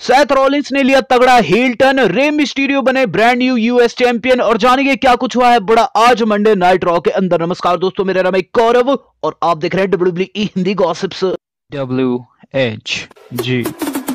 Seth Rollins ने लिया तगड़ा हील टर्न, रे मिस्टीरियो बने ब्रांड न्यू यूएस चैंपियन और जानेंगे क्या कुछ हुआ है बड़ा आज मंडे नाइट रॉ के अंदर। नमस्कार दोस्तों, मेरा नाम है गौरव और आप देख रहे हैं डब्ल्यूडब्ल्यूई हिंदी गॉसिप्स WHG।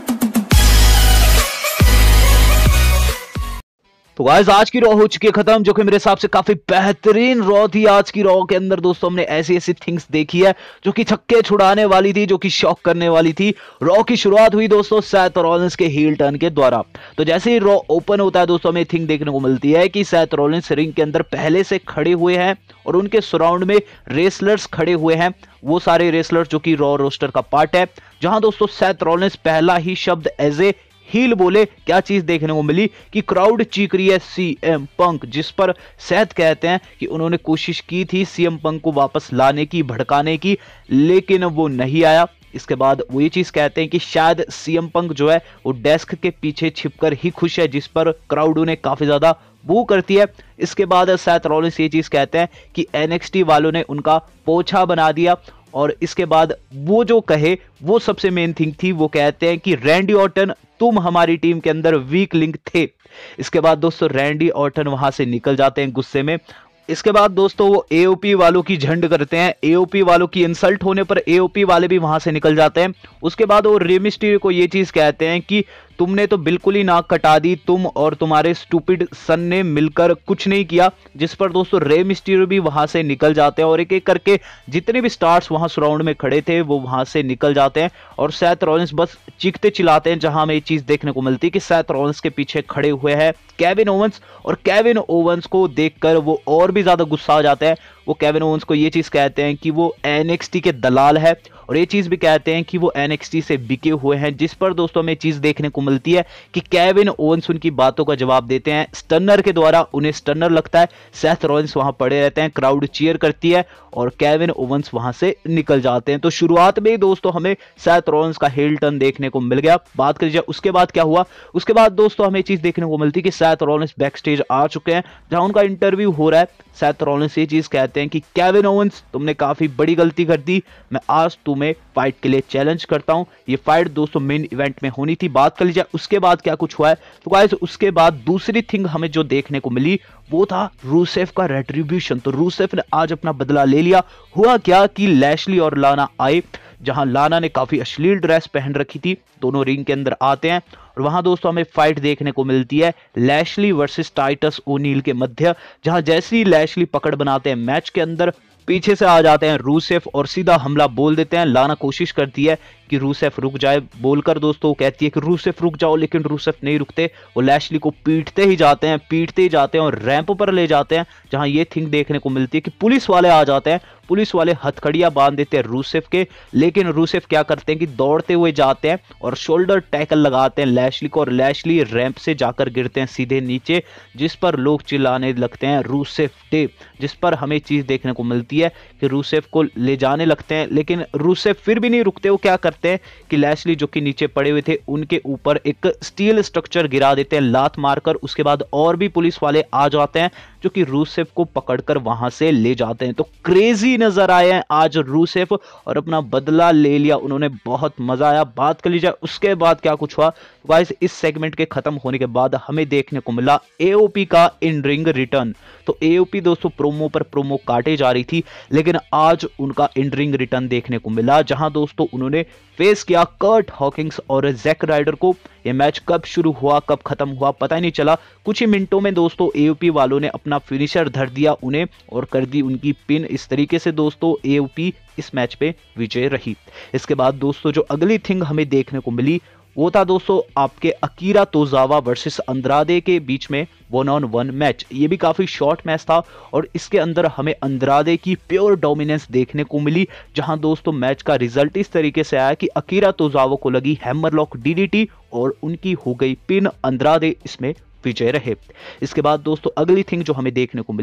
तो गाइस आज की रॉ हो चुकी है खत्म, जो कि मेरे हिसाब से काफी बेहतरीन रॉ थी। आज की रॉ के अंदर दोस्तों हमने ऐसी ऐसी थिंग्स देखी है जो कि छक्के छुड़ाने वाली थी, जो कि शॉक करने वाली थी। रॉ की शुरुआत हुई दोस्तों सेथ रॉलिंस के हील टर्न के द्वारा। तो जैसे ही रॉ ओपन होता है दोस्तों हमें थिंग देखने को मिलती है कि सेथ रॉलिंस रिंग के अंदर पहले से खड़े हुए हैं और उनके सराउंड में रेसलर्स खड़े हुए हैं। वो सारे रेसलर्स जो कि रॉ रोस्टर का पार्ट है, जहां दोस्तों सेथ रॉलिंस पहला ही शब्द एज ए हील बोले। क्या चीज देखने को मिली कि क्राउड चीख रही है सीएम पंक, जिस पर सेथ कहते हैं कि उन्होंने कोशिश की थी सीएम पंक को वापस लाने की, भड़काने की, लेकिन वो नहीं आया। इसके बाद वो ये चीज कहते हैं कि शायद सीएम पंक जो है वो डेस्क के पीछे छिपकर ही खुश है, जिस पर क्राउड उन्हें काफी ज्यादा बू करती है। इसके बाद सेथ रॉलिंस ये चीज कहते हैं कि एनएक्सटी वालों ने उनका पोछा बना दिया और इसके बाद वो जो कहे वो सबसे मेन थिंग थी। वो कहते हैं कि रैंडी ऑर्टन तुम हमारी टीम के अंदर वीक लिंक थे। इसके बाद दोस्तों रैंडी ऑर्टन वहां से निकल जाते हैं गुस्से में। इसके बाद दोस्तों वो एओपी वालों की झंड करते हैं। एओपी वालों की इंसल्ट होने पर एओपी वाले भी वहां से निकल जाते हैं। उसके बाद वो रे मिस्टीरियो को ये चीज कहते हैं कि तुमने तो बिल्कुल ही नाक कटा दी, तुम और तुम्हारे स्टूपिड सन ने मिलकर कुछ नहीं किया। जिस पर दोस्तों रे मिस्टीरियो भी वहां से निकल जाते हैं और एक एक करके जितने भी स्टार्स वहां सराउंड में खड़े थे वो वहां से निकल जाते हैं और सेथ रॉलिंस बस चीखते चिल्लाते हैं। जहां हमें ये चीज देखने को मिलती है कि सेथ रॉलिंस के पीछे खड़े हुए हैं केविन ओवेंस और केविन ओवेंस को देखकर वो और भी ज्यादा गुस्सा आ जाते हैं। वो केविन ओवेंस को ये चीज कहते हैं कि वो एनएक्सटी के दलाल है और ये चीज भी कहते हैं कि वो एनएक्सटी से बिके हुए हैं। जिस पर दोस्तों हमें चीज देखने को मिलती है कि केविन ओवेंस उनकी बातों का जवाब देते हैं स्टनर के द्वारा। उन्हें स्टनर लगता है। सेथ रॉलिंस वहां पड़े रहते हैं, क्राउड चीयर करती है और केविन ओवेंस वहां से निकल जाते हैं। तो शुरुआत में दोस्तों हमें सेथ रॉलिंस का हील टर्न देखने को मिल गया। बात करिए उसके बाद क्या हुआ। उसके बाद दोस्तों हमें चीज देखने को मिलती है कि सेथ रॉलिंस बैक स्टेज आ चुके हैं, जहां उनका इंटरव्यू हो रहा है। सेथ रॉलिंस ये चीज कहते हैं कि केविन ओवेंस तुमने काफी बड़ी गलती कर दी, मैं आज तुम्हें फाइट के लिए चैलेंज करता हूं। ये फाइट दोस्तों मेन इवेंट में होनी थी। बात कर लीजिए उसके बाद क्या कुछ हुआ है। तो गाइस उसके बाद दूसरी थिंग हमें जो देखने को मिली वो था रूसेफ का रेट्रीब्यूशन। तो रूसेफ ने आज अपना बदला ले लिया। हुआ क्या कि लैशली और लाना आए, जहां लाना ने काफी अश्लील ड्रेस पहन रखी थी। दोनों रिंग के अंदर आते हैं और वहां दोस्तों हमें फाइट देखने को मिलती है लैशली वर्सेस टाइटस ओनील के मध्य। जहां जैसे ही लैशली पकड़ बनाते हैं मैच के अंदर, पीछे से आ जाते हैं रूसेफ और सीधा हमला बोल देते हैं। लाना कोशिश करती है कि रूसेफ रुक जाए, बोलकर दोस्तों कहती है कि रूसेफ रुक जाओ, लेकिन रूसेफ नहीं रुकते। वो लैशली को पीटते ही जाते हैं और रैंप पर ले जाते हैं। जहां ये थिंग देखने को मिलती है कि पुलिस वाले आ जाते हैं। पुलिस वाले हथकड़ियां बांध देते हैं रूसेफ के, लेकिन रूसेफ क्या करते हैं कि दौड़ते हुए जाते हैं और शोल्डर टैकल लगाते हैं लैशली को और लैशली रैंप से जाकर गिरते हैं सीधे नीचे, जिस पर लोग चिल्लाने लगते हैं रूसेफ डे। जिस पर हमें चीज देखने को मिलती है कि रूसेफ को ले जाने लगते हैं, लेकिन रूसेफ फिर भी नहीं रुकते। वो क्या करते हैं कि लैशली जो कि नीचे पड़े हुए थे उनके ऊपर एक स्टील स्ट्रक्चर गिरा देते हैं लात मारकर। उसके बाद और भी पुलिस वाले आ जाते हैं जो कि रूसेफ को पकड़कर वहां से ले जाते हैं। तो क्रेजी नजर आए हैं आज रूसेफ और अपना बदला ले लिया उन्होंने, बहुत मजा आया। बात कर लीजिए उसके बाद क्या कुछ हुआ। गाइस इस सेगमेंट के खत्म होने के बाद हमें देखने को मिला एओपी का इन रिंग रिटर्न। तो एओपी दोस्तों प्रोमो पर प्रोमो काटे जा रही थी, लेकिन आज उनका इन रिंग रिटर्न देखने को मिला, जहां दोस्तों उन्होंने फेस किया कर्ट हॉकिंस और जैक राइडर को। यह मैच कब शुरू हुआ कब खत्म हुआ पता ही नहीं चला। कुछ ही मिनटों में दोस्तों एओपी वालों ने अपना फिनिशर धर दिया उन्हें और कर दी उनकी पिन। इस तरीके से दोस्तों एओपी इस मैच पे विजय रही। इसके बाद दोस्तों जो अगली थिंग हमें देखने को मिली वो था दोस्तों आपके अकीरा तोजावा वर्सेस अंद्रादे के बीच में 1-on-1 मैच। ये भी काफी शॉर्ट मैच था और इसके अंदर हमें अंद्रादे की प्योर डोमिनेंस देखने को मिली, जहां दोस्तों मैच का रिजल्ट इस तरीके से आया कि अकीरा तोजावा को लगी हैमरलॉक डीडीटी और उनकी हो गई पिन। अंद्रादे इसमें विजय रहे। इसके बाद दोस्तों अगली थिंग जो हमें देखने को मिली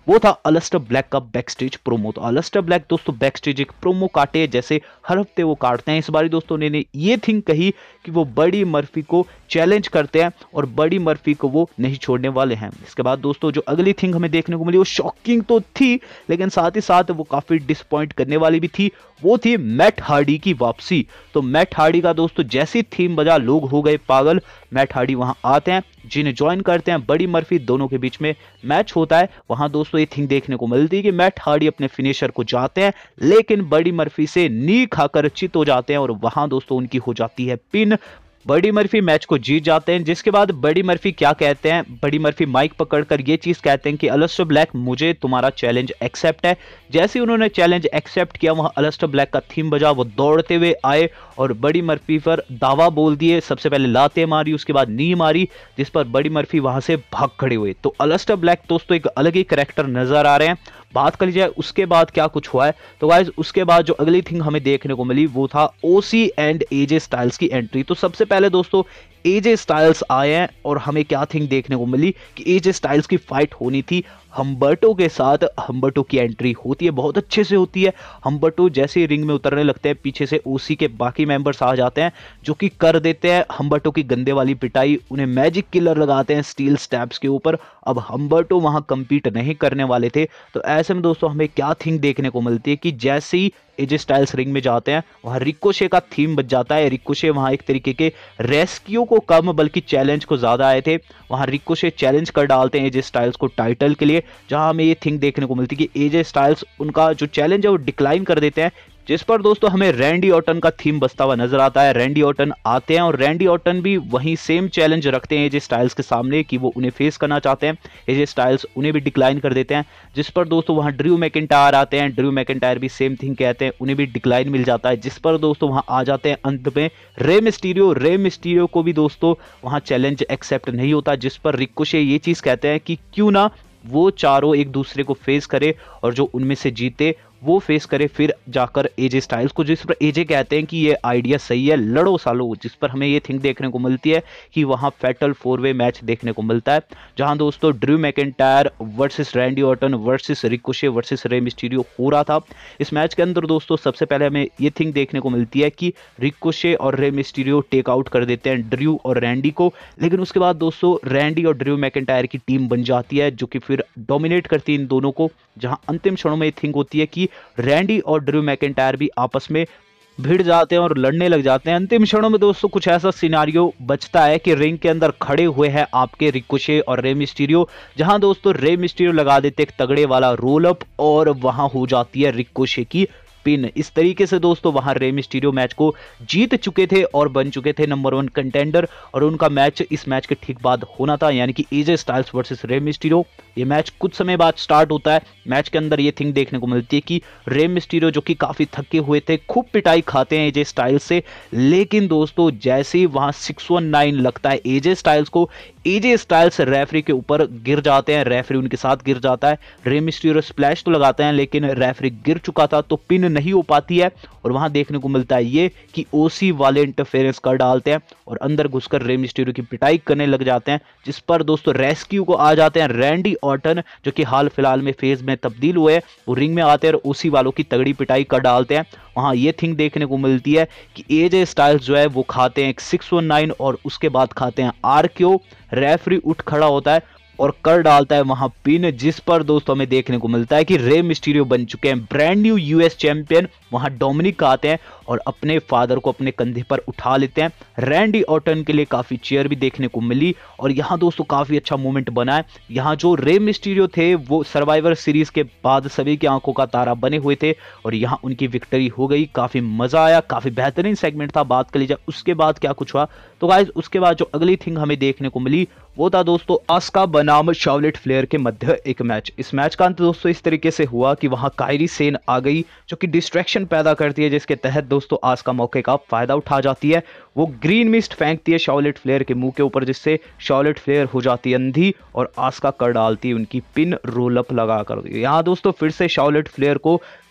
वो था अलिस्टर ब्लैक का बैक स्टेज प्रोमो। तो अलिस्टर ब्लैक दोस्तों बैक स्टेज एक प्रोमो काटे जैसे हर हफ्ते वो काटते हैं। इस बार दोस्तों उन्होंने ये थिंग कही कि वो बडी मर्फी को चैलेंज करते हैं और बडी मर्फी को वो नहीं छोड़ने वाले हैं। इसके बाद दोस्तों जो अगली थिंग हमें देखने को मिली वो शॉकिंग तो थी, लेकिन साथ ही साथ वो काफी डिसपॉइंट करने वाली भी थी। वो थी मैट हार्डी की वापसी। तो मैट हार्डी का दोस्तों जैसी थीम बजा लोग हो गए पागल। मैट हार्डी वहां आते हैं, जिन्हें ज्वाइन करते हैं, बडी मर्फी दोनों के बीच में मैच होता है। वहां दोस्तों ये थिंग देखने को मिलती है कि मैट हार्डी अपने फिनिशर को जाते हैं, लेकिन बडी मर्फी से नी खाकर चित हो जाते हैं और वहां दोस्तों उनकी हो जाती है पिन। बडी मर्फी मैच को जीत जाते हैं। जिसके बाद बडी मर्फी क्या कहते हैं, बडी मर्फी माइक पकड़कर ये चीज कहते हैं कि अलिस्टर ब्लैक मुझे तुम्हारा चैलेंज एक्सेप्ट है। जैसे ही उन्होंने चैलेंज एक्सेप्ट किया वहां अलिस्टर ब्लैक का थीम बजा, वो दौड़ते हुए आए और बडी मर्फी पर दावा बोल दिए। सबसे पहले लाते मारी, उसके बाद नी मारी, जिस पर बडी मर्फी वहां से भाग खड़े हुए। तो अलिस्टर ब्लैक दोस्तों एक अलग ही कैरेक्टर नजर आ रहे हैं। बात कर लीजिए उसके बाद क्या कुछ हुआ है। तो गाइस उसके बाद जो अगली थिंग हमें देखने को मिली वो था ओसी एंड एजे स्टाइल्स की एंट्री। तो सबसे पहले दोस्तों एजे स्टाइल्स आए हैं और हमें क्या थिंग देखने को मिली कि एजे स्टाइल्स की फाइट होनी थी हम्बर्टो के साथ। हम्बर्टो की एंट्री होती है, बहुत अच्छे से होती है। हम्बर्टो जैसे ही रिंग में उतरने लगते हैं, पीछे से ओसी के बाकी मेंबर्स आ जाते हैं जो कि कर देते हैं हम्बर्टो की गंदे वाली पिटाई। उन्हें मैजिक किलर लगाते हैं स्टील स्टैब्स के ऊपर। अब हम्बर्टो वहां कंपीट नहीं करने वाले थे। तो ऐसे में दोस्तों हमें क्या थिंग देखने को मिलती है कि जैसे ही एजे स्टाइल्स रिंग में जाते हैं वहां रिकोशे का थीम बज जाता है। रिकोशे वहां एक तरीके के रेस्क्यू को कम बल्कि चैलेंज को ज्यादा आए थे। वहां रिकोशे चैलेंज कर डालते हैं एजे स्टाइल्स को टाइटल के लिए, जहां हमें ये थिंग देखने को मिलती है कि एजे स्टाइल्स उनका जो चैलेंज है वो डिक्लाइन कर देते हैं। जिस पर दोस्तों हमें रैंडी ऑर्टन का थीम बजता हुआ नजर आता है। रैंडी ऑर्टन आते हैं और रैंडी ऑर्टन भी वहीं सेम चैलेंज रखते हैं एजे स्टाइल्स के सामने कि वो उन्हें फेस करना चाहते हैं। एजे स्टाइल्स उन्हें भी डिक्लाइन कर देते हैं, जिस पर दोस्तों वहां ड्रू मैकिंटायर आते हैं। ड्रू मैकिंटायर भी सेम थिंग कहते हैं, उन्हें भी डिक्लाइन मिल जाता है। जिस पर दोस्तों वहां आ जाते हैं अंत में रे मिस्टीरियो। रे मिस्टीरियो को भी दोस्तों वहां चैलेंज एक्सेप्ट नहीं होता, जिस पर रिकोशे ये चीज कहते हैं कि क्यों ना वो चारों एक दूसरे को फेस करे और जो उनमें से जीते वो फेस करे फिर जाकर एजे स्टाइल्स को। जिस पर एजे कहते हैं कि ये आइडिया सही है, लड़ो सालो। जिस पर हमें ये थिंग देखने को मिलती है कि वहां फैटल 4-वे मैच देखने को मिलता है, जहां दोस्तों Drew McIntyre versus Randy Orton versus Ricochet versus Rey Mysterio हो रहा था। इस मैच के अंदर दोस्तों सबसे पहले हमें ये थिंग देखने को मिलती है कि रिकोशे और रे मिस्टीरियो टेक आउट कर देते हैं ड्रू और रैंडी को, लेकिन उसके बाद दोस्तों रैंडी और ड्रू मैकिंटायर की टीम बन जाती है जो कि फिर डोमिनेट करती है इन दोनों को। जहां अंतिम क्षणों में ये थिंग होती है कि रैंडी और ड्रू मैकिंटायर भी आपस में भिड़ जाते हैं और लड़ने लग जाते हैं। अंतिम क्षणों में दोस्तों कुछ ऐसा सिनारियो बचता है कि रिंग के अंदर खड़े हुए हैं आपके रिकोशे और रे मिस्टीरियो, जहां दोस्तों रे मिस्टीरियो लगा देते एक तगड़े वाला रोल अप और वहां हो जाती है रिकोशे की पिन। इस तरीके से दोस्तों वहां रे मिस्टीरियो मैच को जीत चुके थे और बन चुके थे नंबर 1 कंटेंडर, और उनका मैच इस मैच के ठीक बाद होना था, यानी कि AJ Styles versus Rey Mysterio. ये मैच कुछ समय बाद स्टार्ट होता है। मैच के अंदर ये थिंग देखने को मिलती है कि रे मिस्टीरियो जो कि काफी थके हुए थे खूब पिटाई खाते हैं एजे स्टाइल्स से, लेकिन दोस्तों जैसे ही वहां 619 लगता है एजे स्टाइल्स को, एजे स्टाइल्स रेफरी के ऊपर गिर जाते हैं, रेफरी उनके साथ गिर जाता है। रे मिस्टीरियो स्प्लैश तो लगाते हैं लेकिन रेफरी गिर चुका था तो पिन नहीं हो पाती है, और वहां देखने को मिलता है ये कि ओसी वाले इंटरफेरेंस कर डालते हैं और अंदर घुसकर रे मिस्टीरियो की पिटाई करने लग जाते हैं। जिस पर दोस्तों रेस्क्यू को आ जाते हैं रैंडी ऑर्टन, जो कि हाल फिलहाल में फेज में तब्दील हुए, वो रिंग में आते हैं और ओसी वालों की तगड़ी पिटाई कर डालते हैं। वहां ये थिंग देखने को मिलती है कि एजे स्टाइल्स जो है वो खाते हैं 619 और उसके बाद खाते हैं आरक्यू। रेफरी उठ खड़ा होता है और कर डालता है वहां पिन, जिस पर दोस्तों हमें देखने को मिलता है कि रे मिस्टीरियो बन चुके हैं ब्रांड न्यू यूएस चैंपियन। वहां डोमिनिक आते हैं और अपने फादर को अपने कंधे पर उठा लेते हैं। रैंडी ऑर्टन के लिए काफी चेयर भी देखने को मिली और यहां दोस्तों काफी अच्छा मूवमेंट बना है। यहां जो रे मिस्टीरियो थे वो सर्वाइवर सीरीज के बाद सभी की आंखों का तारा बने हुए थे और यहां उनकी विक्ट्री हो गई। काफी मजा आया, काफी बेहतरीन सेगमेंट था। बात कर लीजिए उसके बाद क्या कुछ हुआ, तो गाइस उसके बाद जो अगली थिंग हमें देखने को मिली वो था दोस्तों आस्का बनाम शार्लेट फ्लेयर के मध्य एक मैच। इस मैच का अंत दोस्तों इस तरीके से हुआ कि वहां कायरी सेन आ गई जो कि डिस्ट्रैक्शन पैदा करती है, जिसके तहत दोस्तों आस्का मौके का फायदा उठा जाती है। वो ग्रीन मिस्ट फेंकती है शार्लेट फ्लेयर के मुंह के ऊपर, जिससे शार्लेट फ्लेयर हो जाती है अंधी और आस्का कर डालती है उनकी पिन रोल अप लगा कर। यहाँ दोस्तों फिर से शार्लेट फ्लेयर को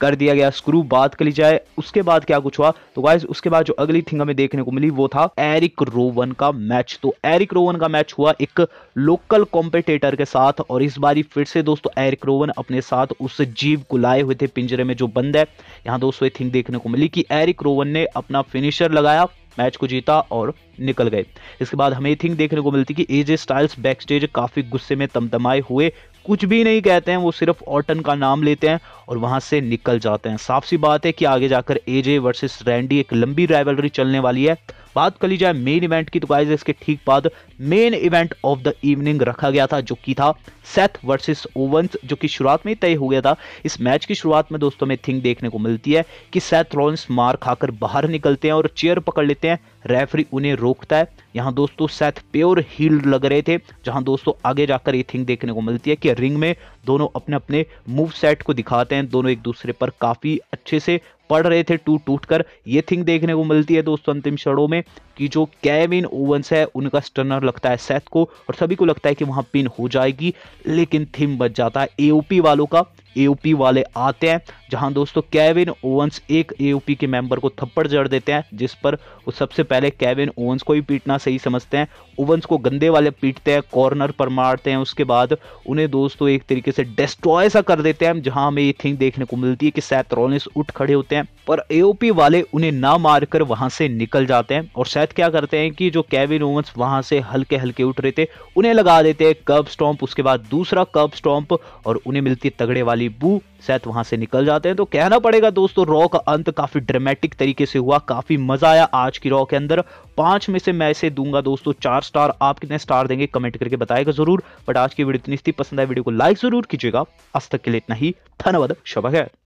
कर दिया गया स्क्रू। बात कर ली जाए उसके बाद क्या कुछ हुआ, तो गाइस उसके बाद जो अगली थिंग हमें देखने को मिली वो था एरिक रोवन का मैच। तो एरिक रोवन का मैच हुआ एक लोकल कॉम्पिटिटर के साथ, और इस बारी फिर से दोस्तों एरिक रोवन अपने साथ उस जीव को लाए हुए थे पिंजरे में जो बंद है। यहाँ दोस्तों एक थिंग देखने को मिली कि एरिक रोवन ने अपना फिनिशर लगाया, मैच को जीता और निकल गए। इसके बाद हमें थिंग देखने को मिलती कि एजे स्टाइल्स बैक स्टेज काफी गुस्से में तमतमाए हुए कुछ भी नहीं कहते हैं, वो सिर्फ ऑर्टन का नाम लेते हैं और वहां से निकल जाते हैं। साफ सी बात है कि आगे जाकर एजे वर्सेस रैंडी एक लंबी राइवलरी चलने वाली है। बात कर ली जाए मेन इवेंट की, तो गाइस इसके ठीक बाद main event of the evening रखा गया था जो कि था सेथ वर्सेस ओवंस, जो कि शुरुआत में ही तय हो गया था। इस मैच की शुरुआत में दोस्तों में थिंग देखने को मिलती है कि सेथ रॉलिंस मार खाकर बाहर निकलते हैं और चेयर पकड़ लेते हैं, रेफरी उन्हें रोकता है। यहाँ दोस्तों सेथ प्योर हील लग रहे थे, जहां दोस्तों आगे जाकर ये थिंग देखने को मिलती है कि रिंग में दोनों अपने अपने मूव सेट को दिखाते हैं, दोनों एक दूसरे पर काफी अच्छे से पड़ रहे थे टूट टूट कर। ये थिंग देखने को मिलती है दोस्तों अंतिम क्षणों में कि जो केविन ओवंस है उनका स्टनर लगता है सेथ को, और सभी को लगता है कि वहां पिन हो जाएगी, लेकिन थिंग बच जाता है एओपी वालों का। एओपी वाले आते हैं, जहां दोस्तों केविन ओवंस एक एओपी के मेंबर को थप्पड़ जड़ देते हैं, जिस पर वो सबसे पहले केविन ओवंस को ही पीटना सही समझते हैं। ओवंस को गंदे वाले पीटते हैं, कॉर्नर पर मारते हैं, उसके बाद उन्हें दोस्तों एक तरीके से डिस्ट्रॉय सा कर देते हैं, जहां हमें ये थिंग देखने को मिलती है कि सेथ रॉलिंस उठ खड़े होते हैं, पर एओपी वाले उन्हें ना मारकर वहां से निकल जाते हैं। और सेथ क्या करते हैं कि जो केविन ओवंस वहां से हल्के हल्के उठ रहे थे उन्हें लगा देते हैं कर्ब स्टॉम्प, उसके बाद दूसरा कर्ब स्टॉम्प, और उन्हें मिलती है तगड़े वाली बू। सेथ वहां से निकल जाते हैं। तो कहना पड़ेगा दोस्तों रॉ का अंत काफी ड्रामेटिक तरीके से हुआ, काफी मजा आया आज की रॉ के अंदर। 5 में से मैं इसे दूंगा दोस्तों 4 स्टार। आप कितने स्टार देंगे कमेंट करके बताएगा जरूर। बट आज की वीडियो इतनी थी, पसंद आए वीडियो को लाइक जरूर कीजिएगा। आज तक के लिए इतना ही, धन्यवाद, शब है।